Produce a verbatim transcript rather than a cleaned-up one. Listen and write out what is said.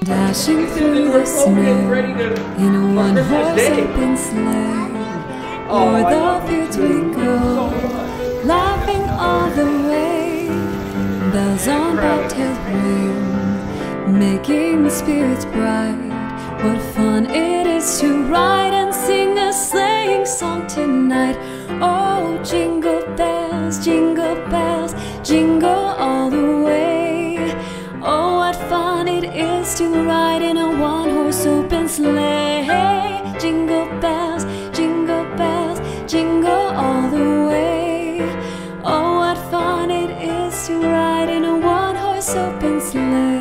Dashing through the snow in a one-horse open sleigh. O'er the fields we go, laughing all the way. Bells on bobtails ring, making spirits bright. What fun it is to ride and sing a sleighing song tonight. Oh, jingle bells, jingle bells, jingle all the way. Oh, what fun it is to ride in a one-horse open sleigh. Jingle bells, jingle bells, jingle all the way. Oh, what fun it is to ride in a one-horse open sleigh.